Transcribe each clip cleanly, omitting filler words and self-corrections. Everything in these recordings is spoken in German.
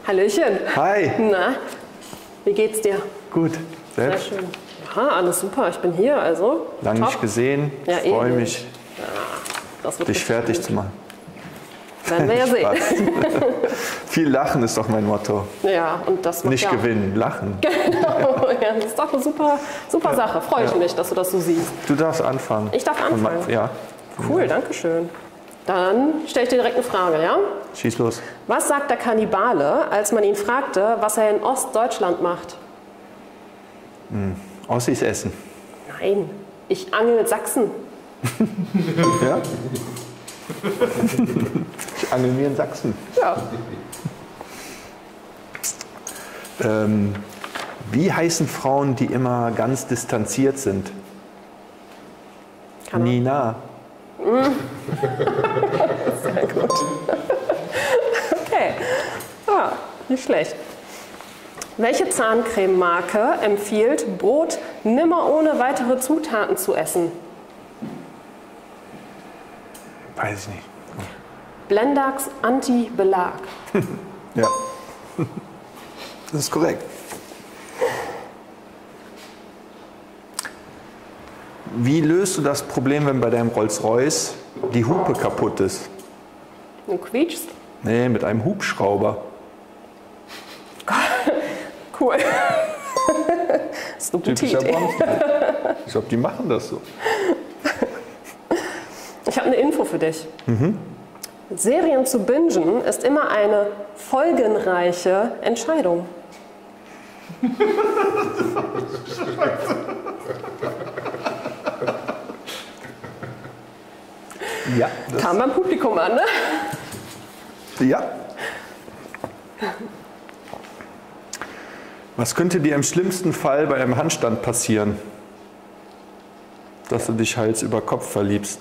Hallöchen. Hi. Na, wie geht's dir? Gut. Selbst? Sehr schön. Ja, alles super. Ich bin hier, also. Lange nicht gesehen. Ja, Ich freue mich, das wird dich richtig fertig gut. zu machen. Werden wir ja sehen. Viel Lachen ist doch mein Motto. Ja, und das macht Nicht ja gewinnen, lachen. Genau, ja, das ist doch eine super Sache. Freue ich mich, dass du das so siehst. Du darfst anfangen. Ich darf anfangen? Ja. Cool, danke schön. Dann stelle ich dir direkt eine Frage, ja? Schieß los. Was sagt der Kannibale, als man ihn fragte, was er in Ostdeutschland macht? Ossis essen. Nein, ich angel Sachsen. Ja? Ich angel mir in Sachsen. Ja. Wie heißen Frauen, die immer ganz distanziert sind? Keine Ahnung. Nina. Sehr gut. Okay, ja, nicht schlecht. Welche Zahncrememarke empfiehlt, Brot nimmer ohne weitere Zutaten zu essen? Weiß ich nicht. Blendax Anti-Belag. Ja. Das ist korrekt. Wie löst du das Problem, wenn bei deinem Rolls-Royce die Hupe kaputt ist? Du quietschst? Nee, mit einem Hubschrauber. Cool. Das ist eine gute Typischer Idee. Bronze. Ich glaube, die machen das so. Ich habe eine Info für dich. Serien zu bingen ist immer eine folgenreiche Entscheidung. Ja. Kam beim Publikum an, ne? Ja. Was könnte dir im schlimmsten Fall bei einem Handstand passieren? Dass du dich Hals über Kopf verliebst.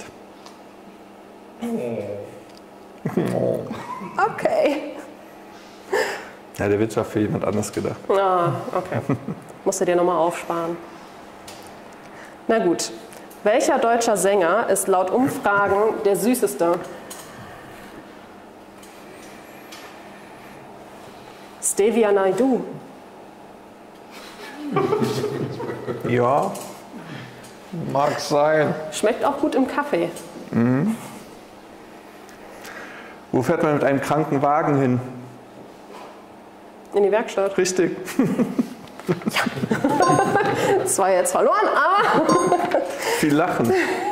Okay. Ja, der Witz war für jemand anders gedacht. Ah, okay. Musst du dir nochmal aufsparen. Na gut. Welcher deutscher Sänger ist laut Umfragen der süßeste? Stevia Naidu. Ja, mag sein. Schmeckt auch gut im Kaffee. Wo fährt man mit einem kranken Wagen hin? In die Werkstatt. Richtig. Das war jetzt verloren, aber... Viel Lachen.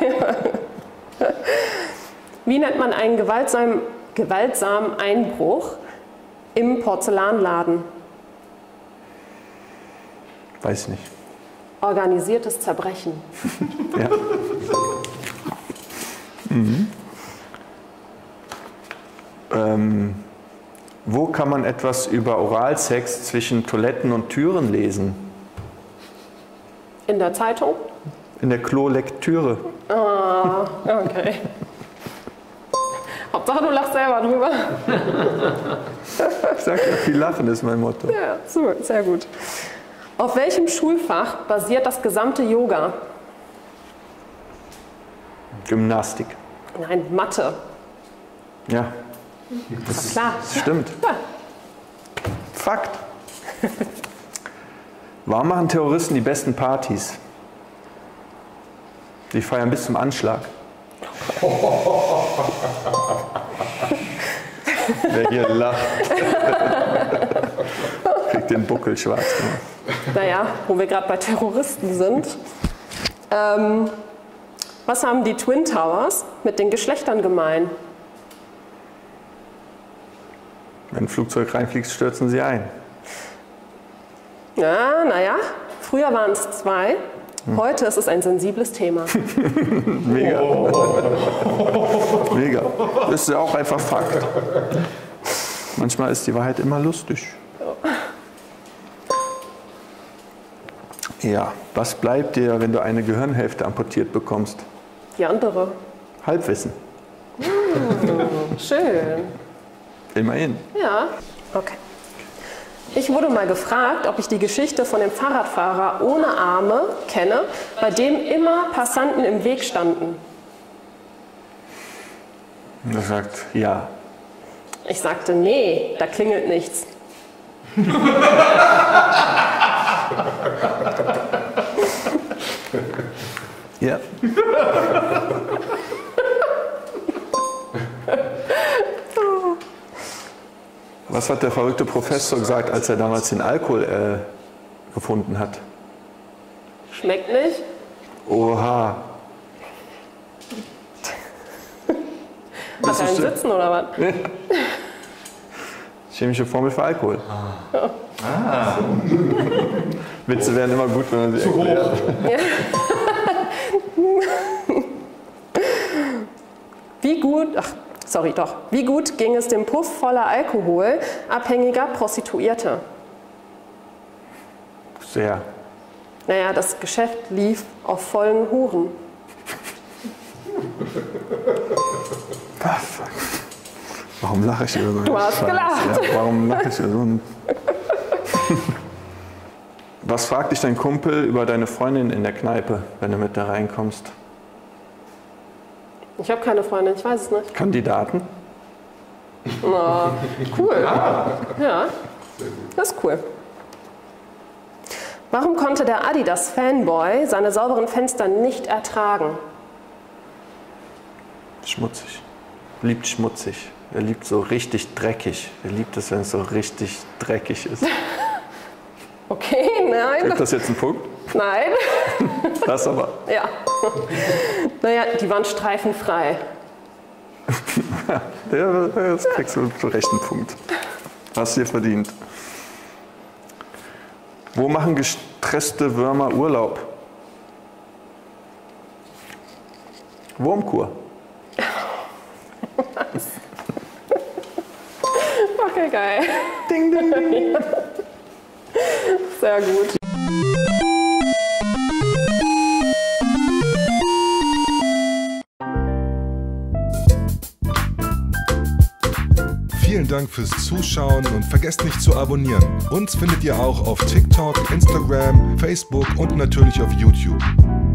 Wie nennt man einen gewaltsamen Einbruch im Porzellanladen? Weiß nicht. Organisiertes Zerbrechen. Ja. Wo kann man etwas über Oralsex zwischen Toiletten und Türen lesen? In der Zeitung? In der Klolektüre. Ah, okay. Hauptsache du lachst selber drüber. Ich sag ja, viel Lachen ist mein Motto. Ja, so, sehr gut. Auf welchem Schulfach basiert das gesamte Yoga? Gymnastik. Nein, Mathe. Ja, Das ist klar. das stimmt. Ja. Fakt. Warum machen Terroristen die besten Partys? Die feiern bis zum Anschlag. Wer hier lacht, kriegt den Buckel schwarz gemacht. Naja, wo wir gerade bei Terroristen sind. Was haben die Twin Towers mit den Geschlechtern gemein? Wenn ein Flugzeug reinfliegt, stürzen sie ein. Ja, naja, früher waren es 2, heute ist es ein sensibles Thema. Mega. Mega. Das ist ja auch einfach Fakt. Manchmal ist die Wahrheit immer lustig. Ja, was bleibt dir, wenn du eine Gehirnhälfte amputiert bekommst? Die andere. Halbwissen. Schön. Immerhin. Ja, okay. Ich wurde mal gefragt, ob ich die Geschichte von dem Fahrradfahrer ohne Arme kenne, bei dem immer Passanten im Weg standen. Und er sagt, ja. Ich sagte, nee, da klingelt nichts. Ja. Was hat der verrückte Professor gesagt, als er damals den Alkohol gefunden hat? Schmeckt nicht? Oha. Hat er einen Sitzen oder was? Chemische Formel für Alkohol. Witze werden immer gut, wenn man sie erklärt. Wie gut ging es dem Puff voller Alkohol abhängiger Prostituierter? Sehr. Naja, das Geschäft lief auf vollen Huren. Warum lache ich über so einen Du hast Scheiß? gelacht. Ja, warum lache ich über so einen... Was fragt dich dein Kumpel über deine Freundin in der Kneipe, wenn du mit da reinkommst? Ich habe keine Freundin, ich weiß es nicht. Kandidaten? Oh, cool. Ja, das ist cool. Warum konnte der Adidas-Fanboy seine sauberen Fenster nicht ertragen? Schmutzig. Liebt schmutzig. Er liebt so richtig dreckig. Er liebt es, wenn es so richtig dreckig ist. Okay, nein. Gibt das jetzt einen Punkt? Nein. Das aber. Ja. Naja, die waren streifenfrei. Ja, das kriegst du zu Recht einen Punkt. Hast du dir verdient. Wo machen gestresste Würmer Urlaub? Wurmkur. Okay, geil. Ding, ding, ding. Sehr gut. Vielen Dank fürs Zuschauen und vergesst nicht zu abonnieren. Uns findet ihr auch auf TikTok, Instagram, Facebook und natürlich auf YouTube.